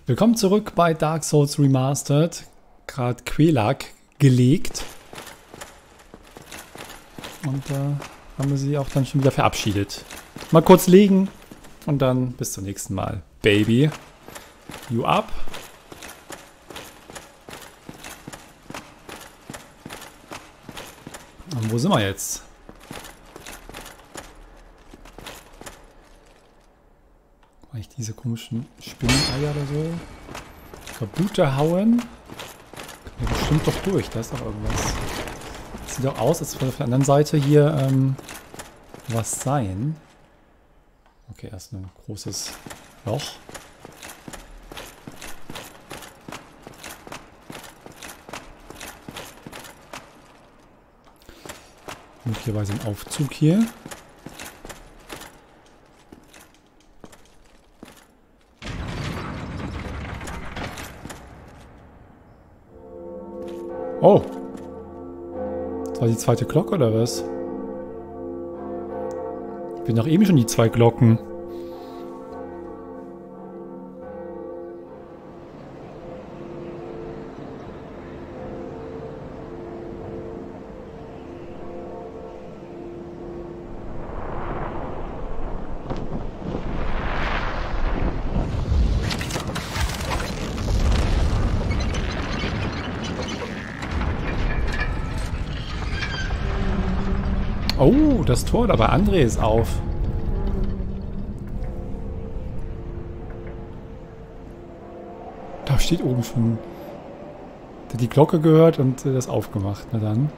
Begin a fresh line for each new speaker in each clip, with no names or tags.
Willkommen zurück bei Dark Souls Remastered. Gerade Quelaag gelegt. Und da haben wir sie auch dann schon wieder verabschiedet. Mal kurz legen und dann bis zum nächsten Mal. Baby, you up? Und wo sind wir jetzt? War ich diese komischen Spinneneier oder so? Verblute hauen? Kommt ja bestimmt doch durch, da ist doch irgendwas. Das sieht doch aus, als würde auf der anderen Seite hier was sein. Okay, erst ein großes Loch. Möglicherweise ein Aufzug hier. Oh! Das war die zweite Glocke, oder was? Ich bin doch eben schon die zwei Glocken. Oh, das Tor da bei André ist auf. Da steht oben schon. Der hat die Glocke gehört und das aufgemacht. Na dann.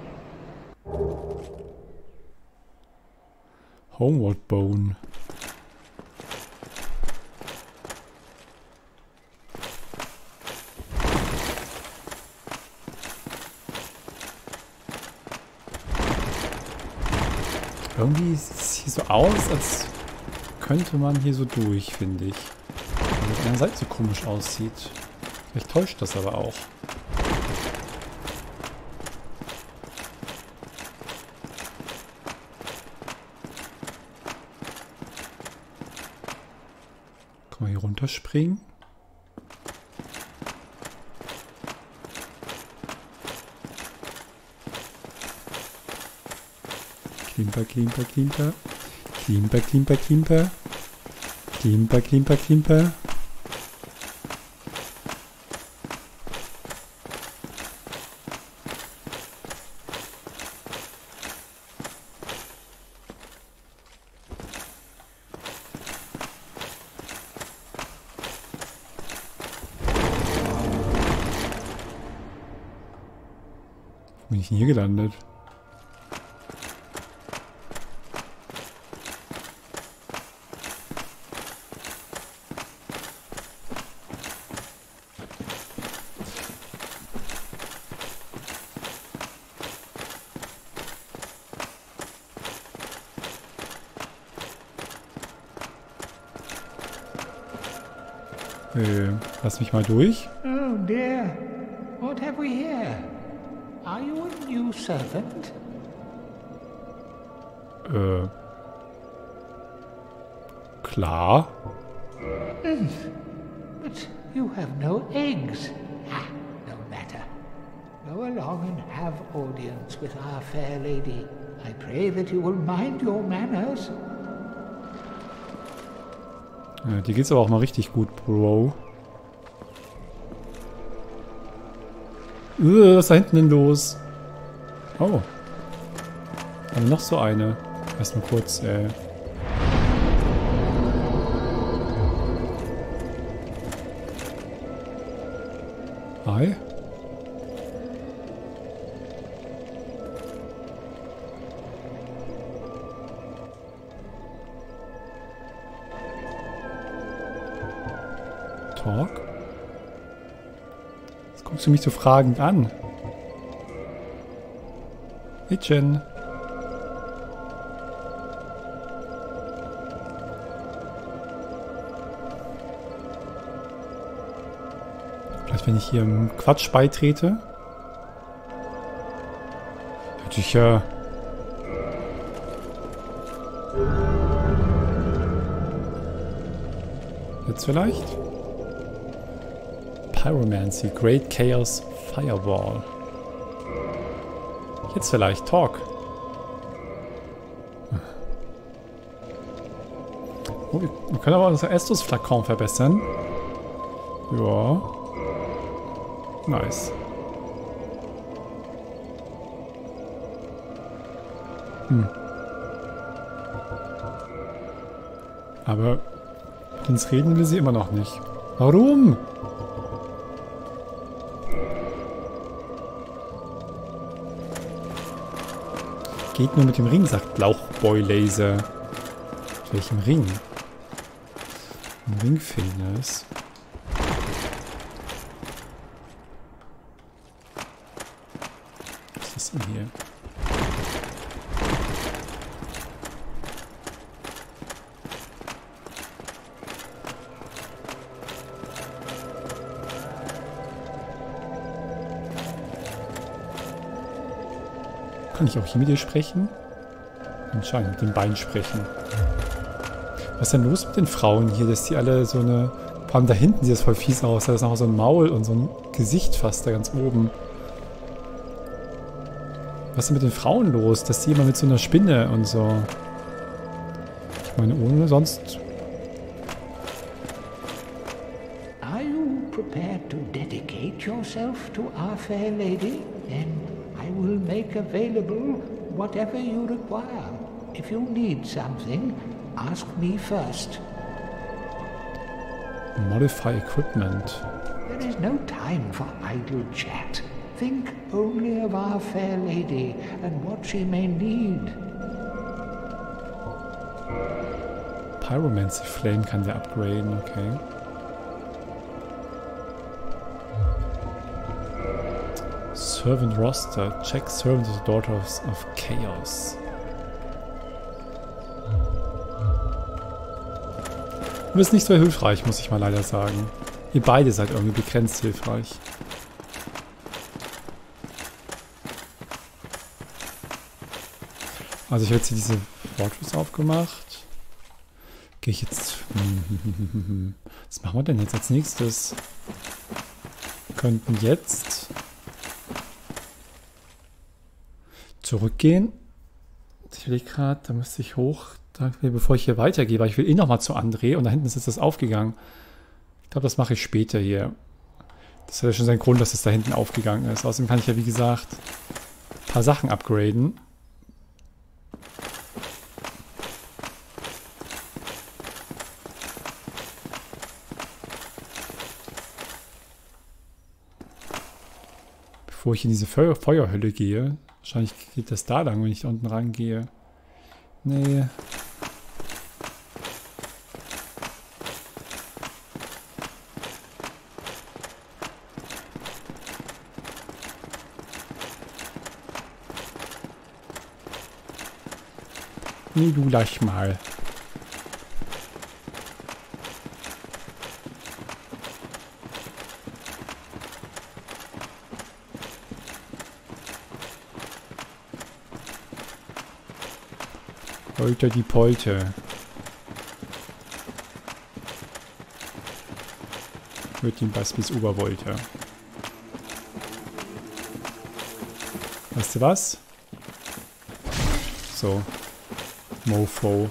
Homeward Bone. Irgendwie sieht es hier so aus, als könnte man hier so durch, finde ich. Weil das an der Seite so komisch aussieht. Vielleicht täuscht das aber auch. Kann man hier runterspringen? Klimper, klimper, klimper. Klimper, klimper, klimper. Klimper, klimper, klimper. Wo bin ich denn hier gelandet? Lass mich mal durch.
Oh dear, what have we here? Are you a new servant?
Klar.
But you have no eggs. Ah, no matter. Go along and have audience with our fair lady. I pray that you will mind your manners.
Ja, dir geht's aber auch mal richtig gut, Bro. Was ist da hinten denn los? Oh. Aber noch so eine. Erstmal kurz, Hi. Talk? Jetzt guckst du mich so fragend an. Mädchen. Vielleicht, wenn ich hier im Quatsch beitrete. Hätte ich ja... Jetzt vielleicht? Pyromancy, Great Chaos Fireball. Jetzt vielleicht Talk. Oh, wir können aber unser Estus-Flakon verbessern. Ja. Nice. Aber mit uns reden will sie immer noch nicht. Warum? Geht nur mit dem Ring, sagt Lauchboy-Laser. Mit welchem Ring? Ein Ringfitness. Was ist denn hier? Kann ich auch hier mit dir sprechen? Anscheinend mit dem Bein sprechen. Was ist denn los mit den Frauen hier, dass die alle so eine... Vor allem da hinten sieht das voll fies aus. Da ist noch so ein Maul und so ein Gesicht fast da ganz oben. Was ist denn mit den Frauen los? Dass die immer mit so einer Spinne und so... Ich meine, ohne sonst...
Are you prepared to dedicate yourself to our fair lady? Then I will make available whatever you require. If you need something, ask me first.
Modify equipment.
There is no time for idle chat. Think only of our fair lady and what she may need.
Pyromancy Flame kann der upgraden, okay. Servant Roster. Check Servant of the Daughters of Chaos. Du bist nicht so hilfreich, muss ich mal leider sagen. Ihr beide seid irgendwie begrenzt hilfreich. Also ich habe jetzt hier diese Fortress aufgemacht. Gehe ich jetzt... Was machen wir denn jetzt als nächstes? Wir könnten jetzt... zurückgehen. Ich will gerade, da müsste ich hoch... bevor ich hier weitergehe, weil ich will eh nochmal zu André und da hinten ist jetzt das aufgegangen. Ich glaube, das mache ich später hier. Das hat ja schon seinen Grund, dass es da hinten aufgegangen ist. Außerdem kann ich ja, wie gesagt, ein paar Sachen upgraden. Bevor ich in diese Feuerhölle gehe. Wahrscheinlich geht das da lang, wenn ich da unten rangehe. Nee. Nee, du lass mal. Polter die Polter. Hört den Bass bis Obervolter. Weißt du was? So. Mofo.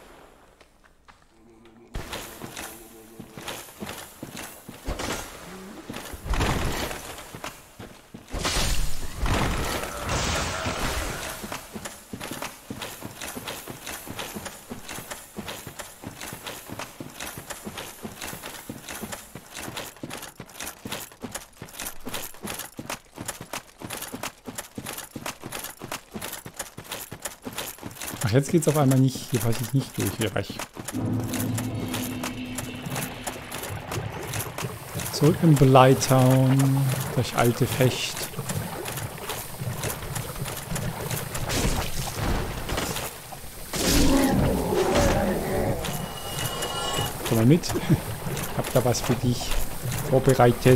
Ach, jetzt geht's auf einmal nicht. Hier weiß ich nicht durch. Hier reich. Zurück in Blytown. Durch alte Fecht. Komm mal mit. Ich hab da was für dich vorbereitet.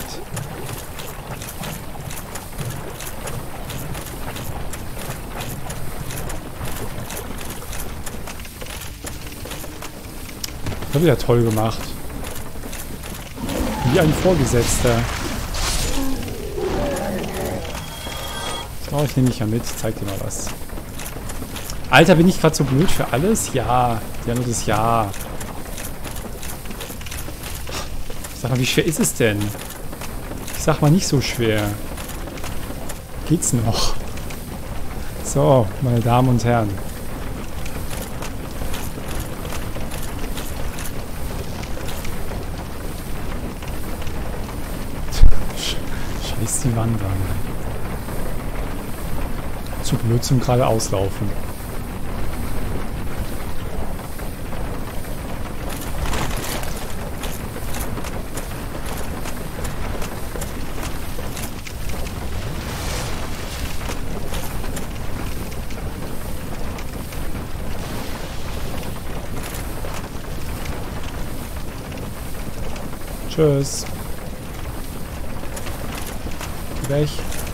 Das hat wieder toll gemacht. Wie ein Vorgesetzter. Oh, ich nehme dich ja mit. Zeig dir mal was. Alter, bin ich gerade so blöd für alles? Ja. Ja, nur das Ja. Sag mal, wie schwer ist es denn? Ich sag mal nicht so schwer. Geht's noch? So, meine Damen und Herren. Scheiß die Wand an. Zu blöd zum geradeauslaufen. Tschüss. Geh weg.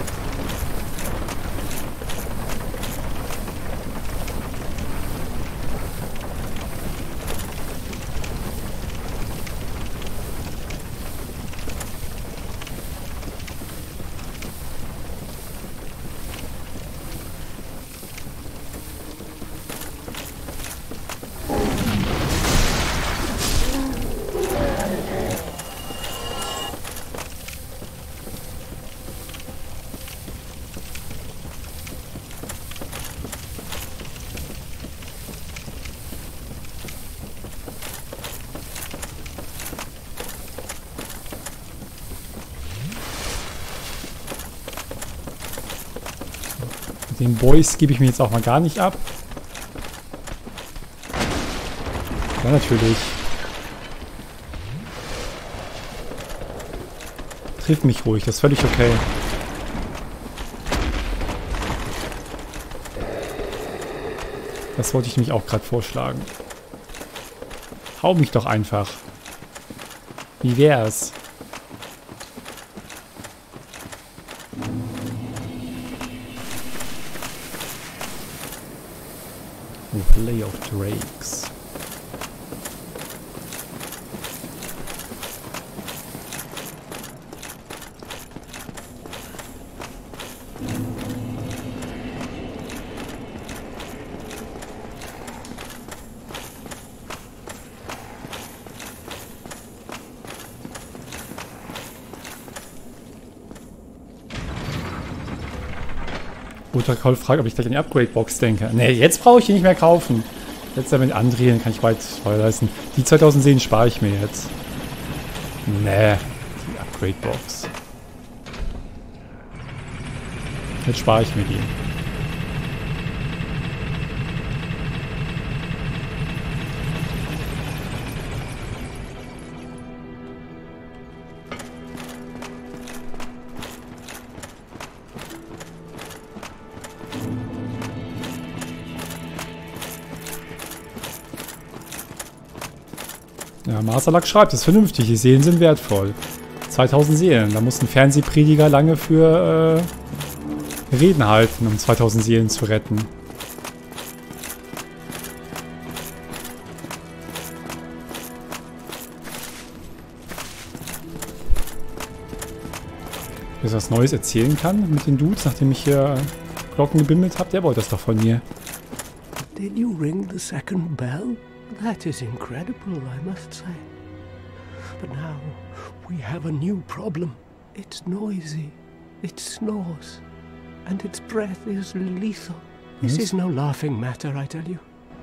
Den Boys gebe ich mir jetzt auch mal gar nicht ab. Ja, natürlich. Triff mich ruhig, das ist völlig okay. Das wollte ich nämlich auch gerade vorschlagen. Hau mich doch einfach. Wie wär's? Play of Drakes. Ultrakoll fragt, ob ich gleich an die Upgrade-Box denke. Ne, jetzt brauche ich die nicht mehr kaufen. Jetzt mit Andrien kann ich weit leisten. Die 2000 Seelen spare ich mir jetzt. Ne, die Upgrade-Box. Jetzt spare ich mir die. Ja, Masterlack schreibt, das ist vernünftig. Die Seelen sind wertvoll. 2000 Seelen. Da muss ein Fernsehprediger lange für Reden halten, um 2000 Seelen zu retten. Ob ich was Neues erzählen kann mit den Dudes, nachdem ich hier Glocken gebimmelt habe? Der wollte das doch von mir.
Did you ring the second bell? That is incredible, I must say. But now we have a new problem. It's noisy, it snores, and its breath is lethal. This is no laughing matter, I tell you.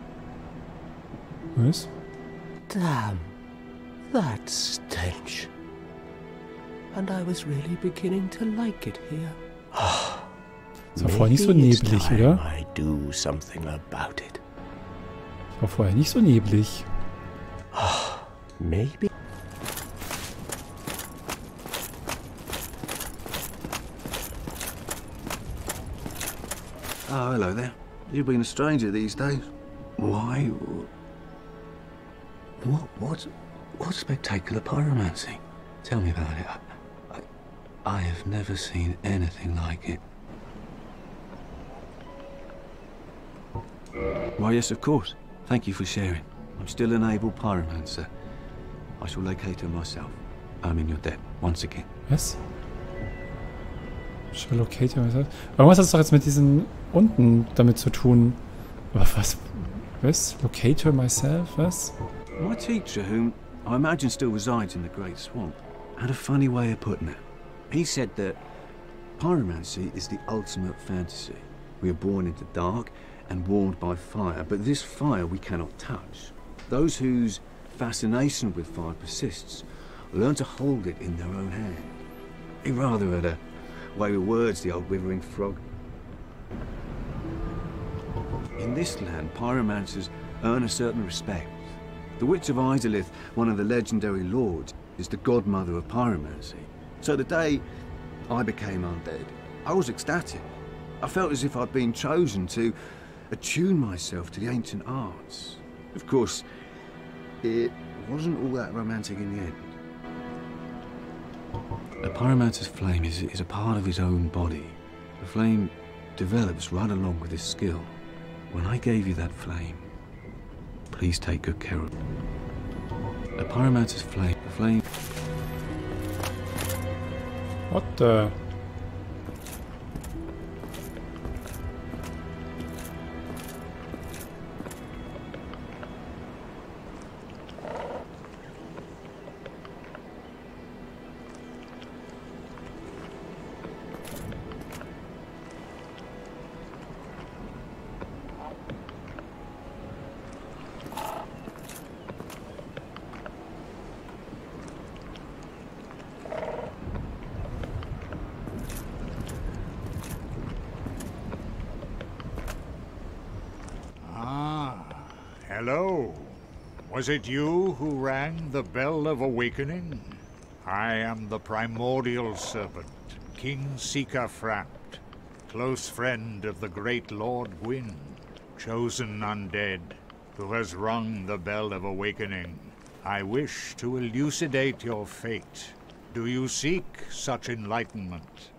Was?
Damn, that stench. And I was really beginning to like it here.
Es war vorher nicht so neblig, oder?
I do something about it.
War vorher nicht so neblig.
Maybe.
Oh, hello there. You've been a stranger these days.
Why? What spectacular pyromancy?
Tell me about it. I have never seen anything like it. Why, yes, of course. Thank you for sharing. I'm still an able pyromancer. I shall locate her myself. I'm in your debt once again.
Was? Locator. Irgendwas hat es doch jetzt mit diesen unten damit zu tun. Aber was? Was? Locator myself? Was?
My teacher, whom I imagine still resides in the Great Swamp, had a funny way of putting it. He said that pyromancy is the ultimate fantasy. We are born into dark and warmed by fire, but this fire we cannot touch. Those whose fascination with fire persists learn to hold it in their own hand. He rather had a way with words, the old withering frog. In this land, pyromancers earn a certain respect. The Witch of Izalith, one of the legendary lords, is the godmother of pyromancy. So the day I became undead, I was ecstatic. I felt as if I'd been chosen to attune myself to the ancient arts. Of course, it wasn't all that romantic in the end. A pyromancer's flame is a part of his own body. The flame develops right along with his skill. When I gave you that flame, please take good care of it. A pyromancer's flame, the flame...
What the...
Hello. Was it you who rang the bell of awakening? I am the primordial serpent, King Sika Frapt, close friend of the great Lord Gwyn, chosen undead, who has rung the bell of awakening. I wish to elucidate your fate. Do you seek such enlightenment?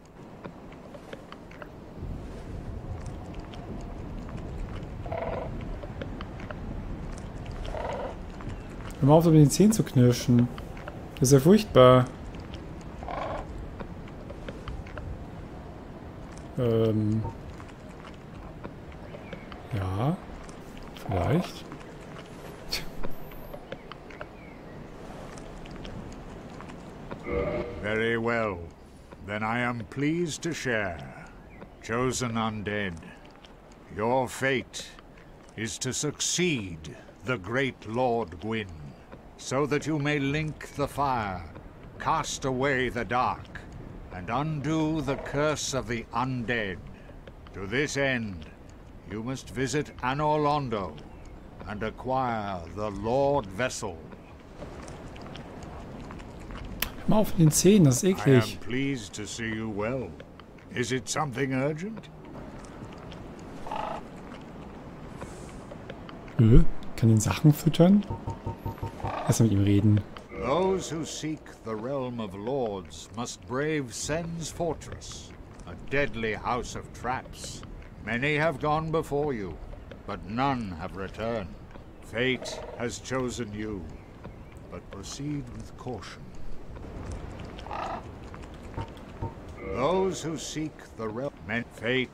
Hör mal auf, so mit den Zähnen zu knirschen. Das ist ja furchtbar. Ja. Vielleicht.
Very well. Then I am pleased to share. Chosen undead, your fate is to succeed the great Lord Gwyn, so that you may link the fire, cast away the dark, and undo the curse of the undead. To this end, you must visit Anor Londo and acquire the Lord Vessel.
Hör mal auf mit den Zähnen, das ist
I am
eklig.
pleased to see you well. Is it something urgent?
Kann den Sachen füttern? Erst mal mit ihm reden.
Those who seek the realm of lords must brave Sen's fortress, a deadly house of traps. Many have gone before you, but none have returned. Fate has chosen you, but proceed with caution. Those who seek the realm meant fate.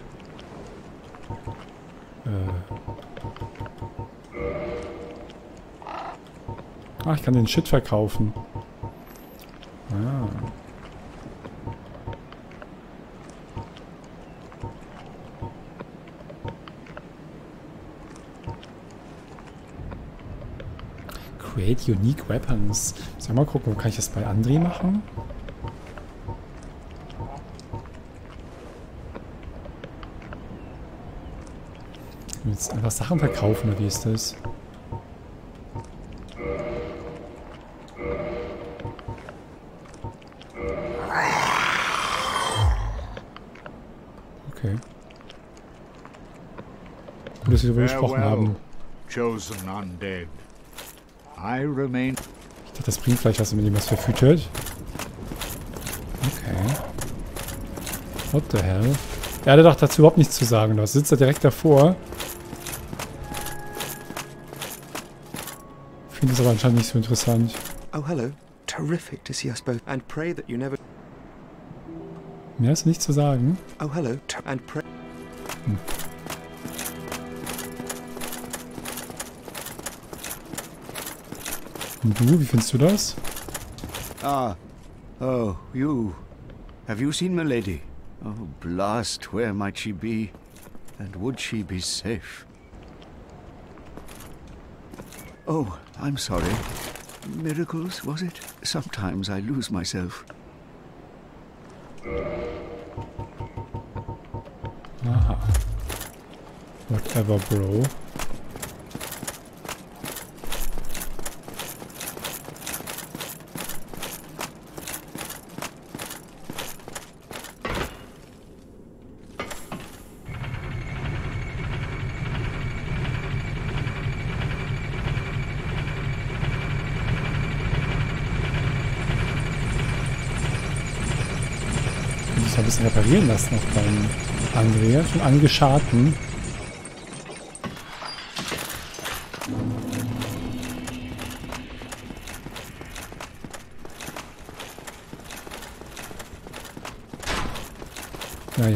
Ah, ich kann den Shit verkaufen. Ah. Create unique weapons. Soll ich mal gucken, kann ich das bei André machen? Jetzt einfach Sachen verkaufen, oder wie ist das? Okay. Gut, dass wir darüber gesprochen haben.
Chosen undead. I remain.
Ich dachte, das bringt vielleicht was, wenn man dem was verfüttert. Okay. What the hell? Er hatte doch dazu überhaupt nichts zu sagen. Da sitzt er direkt davor. Ich finde das aber anscheinend nicht so interessant.
Oh, hello. Terrific to see us both. And pray that you never...
Mehr ist nicht zu sagen.
Oh, hello. And
Und du, wie findest du das?
Ah. Oh, you. Have you seen Milady? Oh, blast, where might she be? And would she be safe? Oh, I'm sorry. Miracles, was it? Sometimes I lose myself.
Aha. Whatever, bro. Ein bisschen reparieren lassen noch beim Andrea. Schon angescharten. Ja.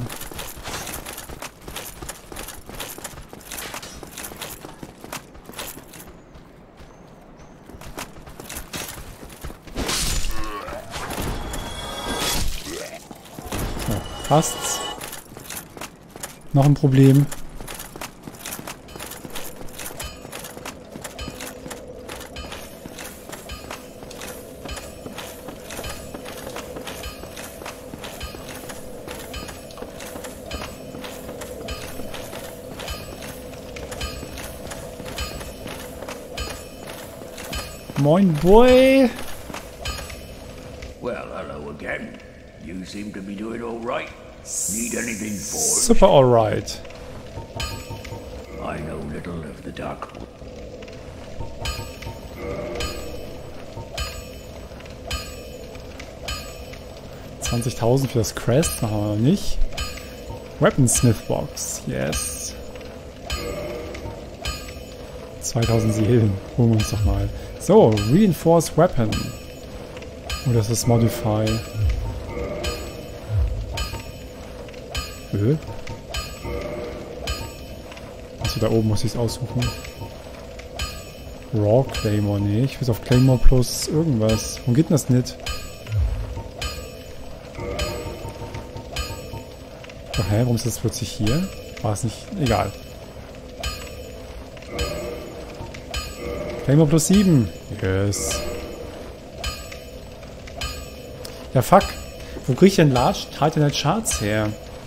Passt's. Noch ein Problem. Moin, Boy.
Well, hello again. You seem to be doing all right. Need anything forged?
Super alright.
I know little of the dark.
20.000 für das Crest, machen wir noch nicht. Weaponsmith Box, yes. 2000 Seelen, holen wir uns doch mal. So, Reinforced Weapon. Oder ist das Modify? Also da oben muss ich es aussuchen. Raw Claymore, nee, ich will auf Claymore plus irgendwas. Warum geht denn das nicht? Oh, hä, warum ist das plötzlich hier? War es nicht? Egal. Claymore plus 7. Yes. Ja, fuck. Wo krieg ich denn Large Titanite Charts her?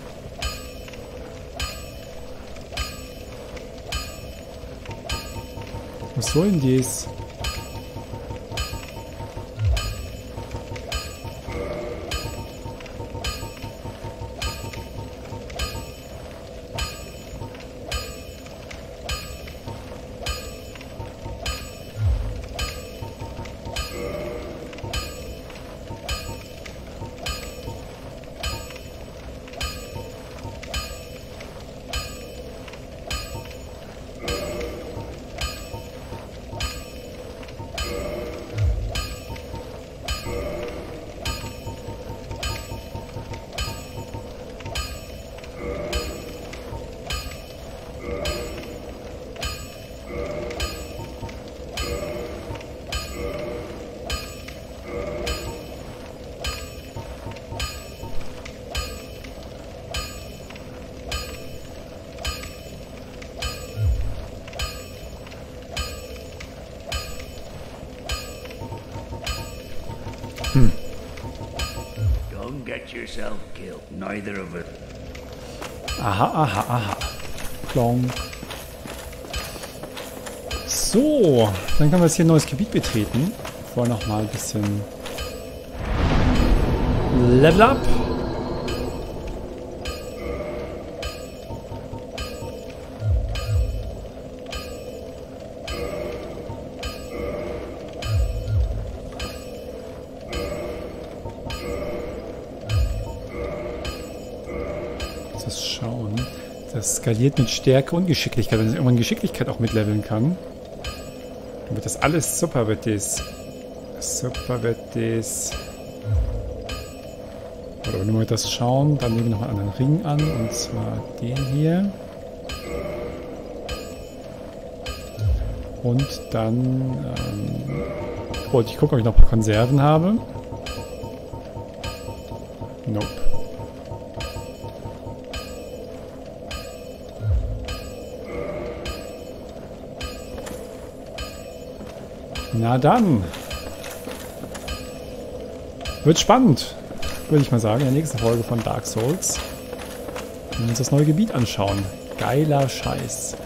Was soll denn dies?
Don't get yourself killed, neither of it.
Aha. Klong. So, dann können wir jetzt hier ein neues Gebiet betreten. Vorher noch mal ein bisschen Level up. Das schauen. Das skaliert mit Stärke und Geschicklichkeit, wenn ich irgendwann Geschicklichkeit auch mitleveln kann. Dann wird das alles super, wird das. Super wird das. Oder wenn wir das schauen, dann nehmen wir noch einen anderen Ring an, und zwar den hier. Und dann wollte ich gucken, ob ich noch ein paar Konserven habe. Nope. Na dann. Wird spannend, würde ich mal sagen, in der nächsten Folge von Dark Souls. Wenn wir uns das neue Gebiet anschauen. Geiler Scheiß.